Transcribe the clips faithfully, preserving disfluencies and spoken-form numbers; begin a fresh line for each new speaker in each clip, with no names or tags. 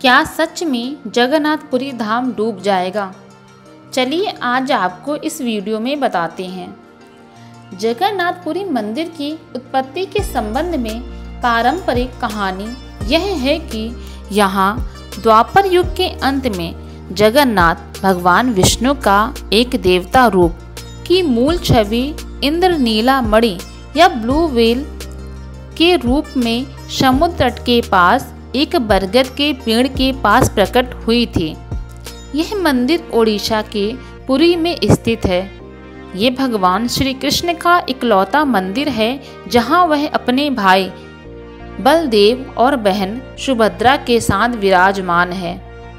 क्या सच में जगन्नाथपुरी धाम डूब जाएगा? चलिए आज आपको इस वीडियो में बताते हैं। जगन्नाथपुरी मंदिर की उत्पत्ति के संबंध में पारंपरिक कहानी यह है कि यहाँ द्वापर युग के अंत में जगन्नाथ भगवान विष्णु का एक देवता रूप की मूल छवि इंद्रनीला मणि या ब्लू व्हेल के रूप में समुद्र तट के पास एक बरगद के पेड़ के पास प्रकट हुई थी। यह मंदिर ओडिशा के पुरी में स्थित है। ये भगवान श्री कृष्ण का इकलौता मंदिर है जहां वह अपने भाई बलदेव और बहन सुभद्रा के साथ विराजमान है।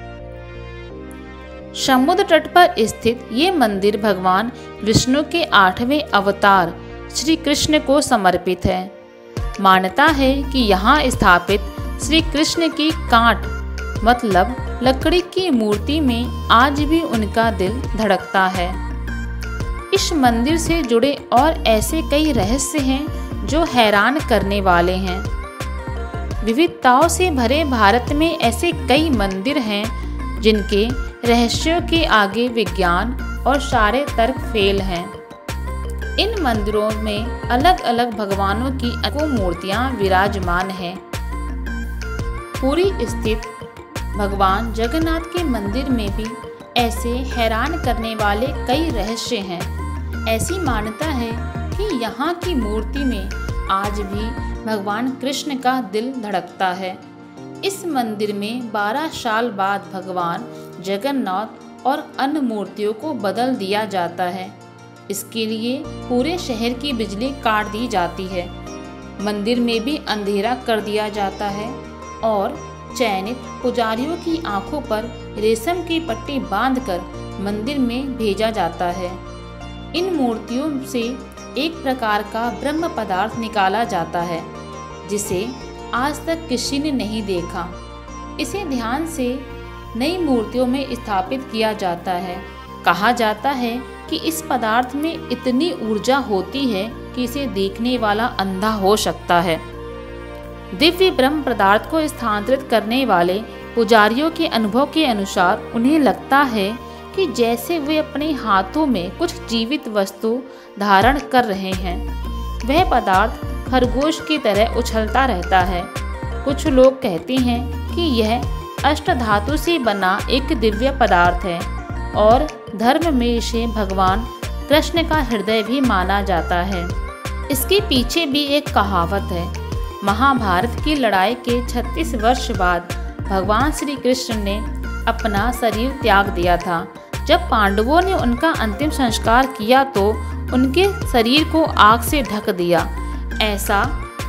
समुद्र तट पर स्थित ये मंदिर भगवान विष्णु के आठवें अवतार श्री कृष्ण को समर्पित है। मान्यता है कि यहाँ स्थापित श्री कृष्ण की कांट मतलब लकड़ी की मूर्ति में आज भी उनका दिल धड़कता है। इस मंदिर से जुड़े और ऐसे कई रहस्य हैं जो हैरान करने वाले हैं। विविधताओं से भरे भारत में ऐसे कई मंदिर हैं जिनके रहस्यों के आगे विज्ञान और सारे तर्क फेल हैं। इन मंदिरों में अलग अलग भगवानों की अनेकों मूर्तियां विराजमान हैं। पुरी स्थित भगवान जगन्नाथ के मंदिर में भी ऐसे हैरान करने वाले कई रहस्य हैं। ऐसी मान्यता है कि यहाँ की मूर्ति में आज भी भगवान कृष्ण का दिल धड़कता है। इस मंदिर में बारह साल बाद भगवान जगन्नाथ और अन्य मूर्तियों को बदल दिया जाता है। इसके लिए पूरे शहर की बिजली काट दी जाती है। मंदिर में भी अंधेरा कर दिया जाता है और चयनित पुजारियों की आंखों पर रेशम की पट्टी बांधकर मंदिर में भेजा जाता है। इन मूर्तियों से एक प्रकार का ब्रह्म पदार्थ निकाला जाता है जिसे आज तक किसी ने नहीं देखा। इसे ध्यान से नई मूर्तियों में स्थापित किया जाता है। कहा जाता है कि इस पदार्थ में इतनी ऊर्जा होती है कि इसे देखने वाला अंधा हो सकता है। दिव्य ब्रह्म पदार्थ को स्थानांतरित करने वाले पुजारियों के अनुभव के अनुसार उन्हें लगता है कि जैसे वे अपने हाथों में कुछ जीवित वस्तु धारण कर रहे हैं। वह पदार्थ खरगोश की तरह उछलता रहता है। कुछ लोग कहते हैं कि यह अष्टधातु से बना एक दिव्य पदार्थ है और धर्म में इसे भगवान कृष्ण का हृदय भी माना जाता है। इसके पीछे भी एक कहावत है। महाभारत की लड़ाई के छत्तीस वर्ष बाद भगवान श्री कृष्ण ने अपना शरीर त्याग दिया था। जब पांडवों ने उनका अंतिम संस्कार किया तो उनके शरीर को आग से ढक दिया। ऐसा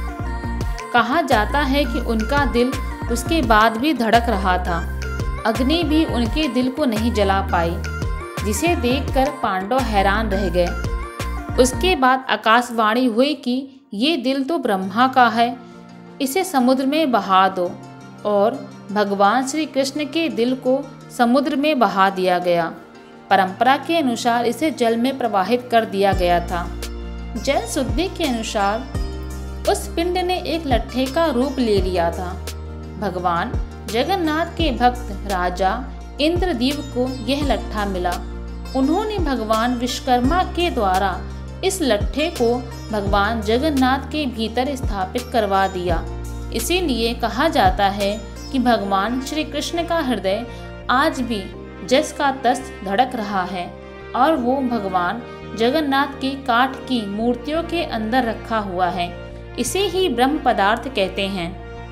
कहा जाता है कि उनका दिल उसके बाद भी धड़क रहा था। अग्नि भी उनके दिल को नहीं जला पाई, जिसे देखकर पांडव हैरान रह गए। उसके बाद आकाशवाणी हुई कि ये दिल तो ब्रह्मा का है, इसे समुद्र में बहा दो, और भगवान श्री कृष्ण के दिल को समुद्र में बहा दिया गया। परंपरा के अनुसार इसे जल में प्रवाहित कर दिया गया था। जल शुद्धि के अनुसार उस पिंड ने एक लट्ठे का रूप ले लिया था। भगवान जगन्नाथ के भक्त राजा इंद्रदेव को यह लट्ठा मिला। उन्होंने भगवान विश्वकर्मा के द्वारा इस लट्ठे को भगवान जगन्नाथ के भीतर स्थापित करवा दिया। इसीलिए कहा जाता है कि भगवान श्री कृष्ण का हृदय आज भी जस का तस धड़क रहा है और वो भगवान जगन्नाथ की काठ की मूर्तियों के अंदर रखा हुआ है। इसे ही ब्रह्म पदार्थ कहते हैं।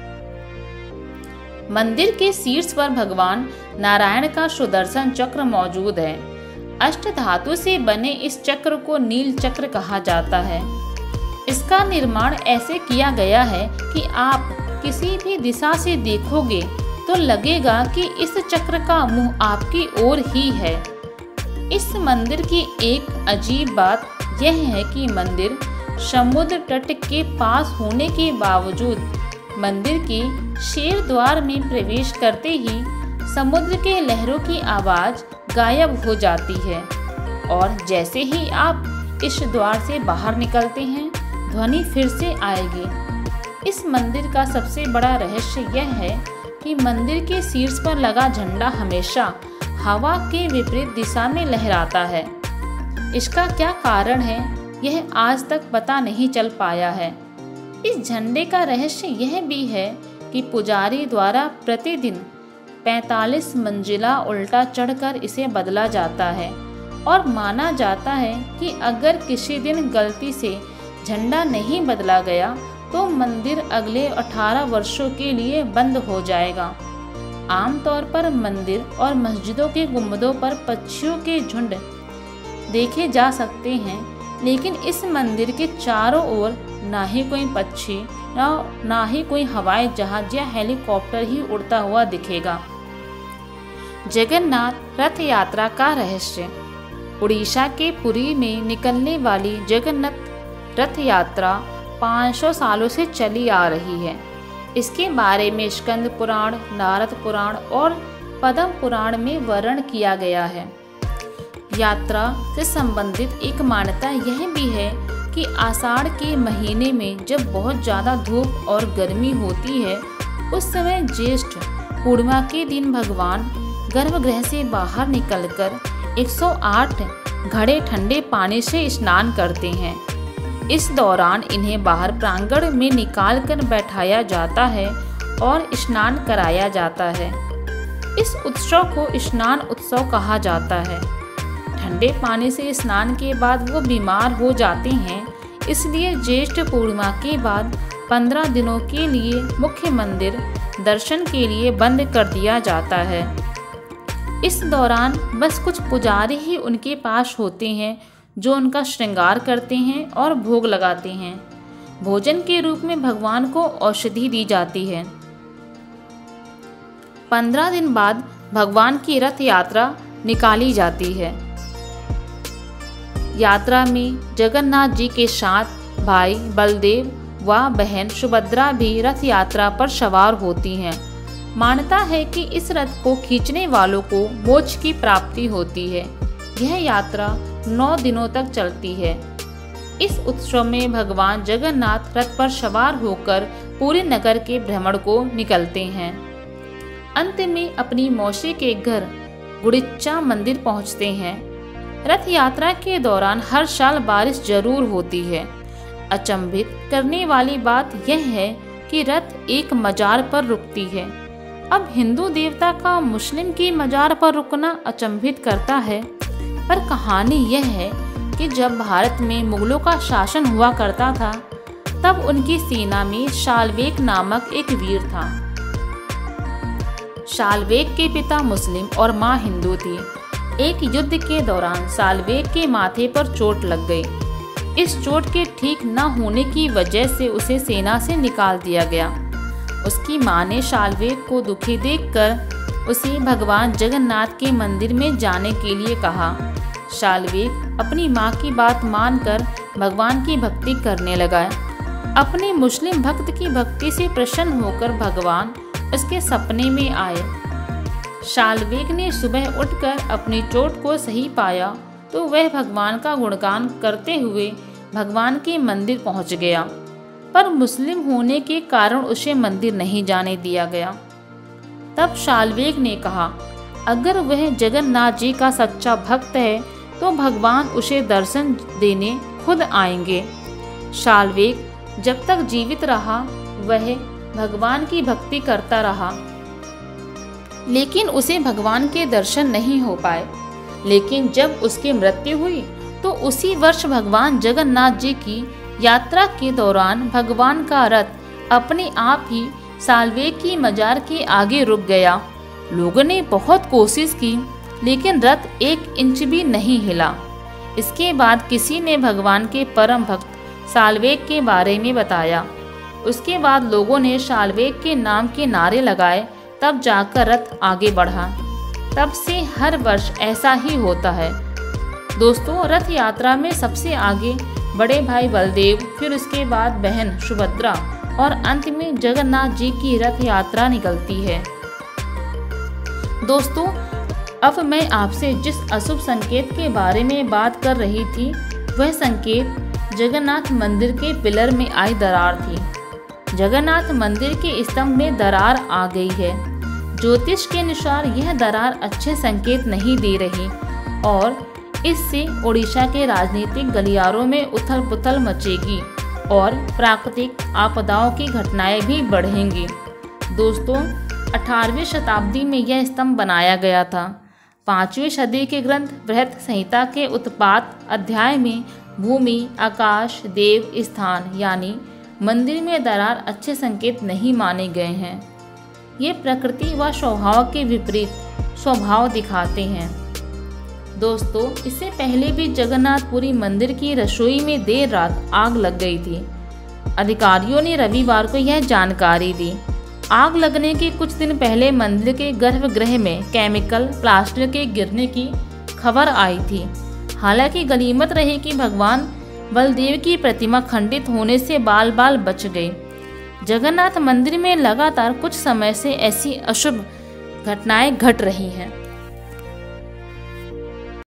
मंदिर के शीर्ष पर भगवान नारायण का सुदर्शन चक्र मौजूद है। अष्ट धातु से बने इस चक्र को नील चक्र कहा जाता है। इसका निर्माण ऐसे किया गया है कि आप किसी भी दिशा से देखोगे तो लगेगा कि इस चक्र का मुंह आपकी ओर ही है। इस मंदिर की एक अजीब बात यह है कि मंदिर समुद्र तट के पास होने के बावजूद मंदिर के शेर द्वार में प्रवेश करते ही समुद्र के लहरों की आवाज गायब हो जाती है और जैसे ही आप इस द्वार से बाहर निकलते हैं ध्वनि फिर से आएगी। इस मंदिर का सबसे बड़ा रहस्य यह है कि मंदिर के शीर्ष पर लगा झंडा हमेशा हवा के विपरीत दिशा में लहराता है। इसका क्या कारण है, यह आज तक पता नहीं चल पाया है। इस झंडे का रहस्य यह भी है कि पुजारी द्वारा प्रतिदिन पैंतालीस मंजिला उल्टा चढ़कर इसे बदला जाता है और माना जाता है कि अगर किसी दिन गलती से झंडा नहीं बदला गया तो मंदिर अगले अठारह वर्षों के लिए बंद हो जाएगा। आमतौर पर मंदिर और मस्जिदों के गुंबदों पर पक्षियों के झुंड देखे जा सकते हैं, लेकिन इस मंदिर के चारों ओर ना ही कोई पक्षी ना ना ही कोई हवाई जहाज या हेलीकॉप्टर ही उड़ता हुआ दिखेगा। जगन्नाथ रथ यात्रा का रहस्य। उड़ीसा के पुरी में निकलने वाली जगन्नाथ रथ यात्रा पाँच सौ सालों से चली आ रही है। इसके बारे में स्कंद पुराण, नारद पुराण और पद्म पुराण में वर्णन किया गया है। यात्रा से संबंधित एक मान्यता यह भी है कि आषाढ़ के महीने में जब बहुत ज़्यादा धूप और गर्मी होती है, उस समय ज्येष्ठ पूर्णिमा के दिन भगवान गर्भगृह से बाहर निकलकर एक सौ आठ घड़े ठंडे पानी से स्नान करते हैं। इस दौरान इन्हें बाहर प्रांगण में निकाल कर बैठाया जाता है और स्नान कराया जाता है। इस उत्सव को स्नान उत्सव कहा जाता है। ठंडे पानी से स्नान के बाद वो बीमार हो जाते हैं, इसलिए ज्येष्ठ पूर्णिमा के बाद पंद्रह दिनों के लिए मुख्य मंदिर दर्शन के लिए बंद कर दिया जाता है। इस दौरान बस कुछ पुजारी ही उनके पास होते हैं जो उनका श्रृंगार करते हैं और भोग लगाते हैं। भोजन के रूप में भगवान को औषधि दी जाती है। पंद्रह दिन बाद भगवान की रथ यात्रा निकाली जाती है। यात्रा में जगन्नाथ जी के साथ भाई बलदेव व बहन सुभद्रा भी रथ यात्रा पर सवार होती हैं। मान्यता है कि इस रथ को खींचने वालों को मोक्ष की प्राप्ति होती है। यह यात्रा नौ दिनों तक चलती है। इस उत्सव में भगवान जगन्नाथ रथ पर सवार होकर पूरे नगर के भ्रमण को निकलते हैं। अंत में अपनी मौसी के घर गुड़िचा मंदिर पहुंचते हैं। रथ यात्रा के दौरान हर साल बारिश जरूर होती है। अचंभित करने वाली बात यह है कि रथ एक मजार पर रुकती है। अब हिंदू देवता का मुस्लिम की मजार पर रुकना अचंभित करता है, पर कहानी यह है कि जब भारत में मुगलों का शासन हुआ करता था, तब उनकी सेना में शालवेग नामक एक वीर था। शालवेग के पिता मुस्लिम और मां हिंदू थी। एक युद्ध के दौरान शालवेग के माथे पर चोट लग गई। इस चोट के ठीक न होने की वजह से उसे सेना से निकाल दिया गया। उसकी मां ने शालवेग को दुखी देखकर उसे भगवान जगन्नाथ के मंदिर में जाने के लिए कहा। शालवेग अपनी मां की बात मानकर भगवान की भक्ति करने लगा। अपने मुस्लिम भक्त की भक्ति से प्रसन्न होकर भगवान उसके सपने में आए। शालवेग ने सुबह उठकर अपनी चोट को सही पाया तो वह भगवान का गुणगान करते हुए भगवान के मंदिर पहुंच गया, पर मुस्लिम होने के कारण उसे मंदिर नहीं जाने दिया गया। तब शालवेग ने कहा, अगर वह जगन्नाथ जी का सच्चा भक्त है तो भगवान उसे दर्शन देने खुद आएंगे। शालवेग जब तक जीवित रहा वह भगवान की भक्ति करता रहा, लेकिन उसे भगवान के दर्शन नहीं हो पाए। लेकिन जब उसकी मृत्यु हुई तो उसी वर्ष भगवान जगन्नाथ जी की यात्रा के दौरान भगवान का रथ अपने आप ही शालवेग की मजार के आगे रुक गया। लोगों ने बहुत कोशिश की, लेकिन रथ एक इंच भी नहीं हिला। इसके बाद किसी ने भगवान के परम भक्त शालवेग के बारे में बताया। उसके बाद लोगों ने शालवेग के नाम के नारे लगाए, तब जाकर रथ आगे बढ़ा। तब से हर वर्ष ऐसा ही होता है। दोस्तों, रथ यात्रा में सबसे आगे बड़े भाई बलदेव, फिर उसके बाद बहन सुभद्रा और अंत में जगन्नाथ जी की रथ यात्रा निकलती है। दोस्तों, अब मैं आपसे जिस अशुभ संकेत के बारे में बात कर रही थी, वह संकेत जगन्नाथ मंदिर के पिलर में आई दरार थी। जगन्नाथ मंदिर के स्तंभ में दरार आ गई है। ज्योतिष के अनुसार यह दरार अच्छे संकेत नहीं दे रही और इससे ओडिशा के राजनीतिक गलियारों में उथल पुथल मचेगी और प्राकृतिक आपदाओं की घटनाएं भी बढ़ेंगी। दोस्तों, अठारहवीं शताब्दी में यह स्तंभ बनाया गया था। पाँचवीं सदी के ग्रंथ बृहत संहिता के उत्पात अध्याय में भूमि, आकाश, देव, स्थान यानी मंदिर में दरार अच्छे संकेत नहीं माने गए हैं। ये प्रकृति व स्वभाव के विपरीत स्वभाव दिखाते हैं। दोस्तों, इससे पहले भी जगन्नाथपुरी मंदिर की रसोई में देर रात आग लग गई थी। अधिकारियों ने रविवार को यह जानकारी दी। आग लगने के कुछ दिन पहले मंदिर के गर्भगृह में केमिकल प्लास्टर के गिरने की खबर आई थी। हालांकि गनीमत रही कि भगवान बलदेव की प्रतिमा खंडित होने से बाल बाल बच गई। जगन्नाथ मंदिर में लगातार कुछ समय से ऐसी अशुभ घटनाएं घट रही हैं।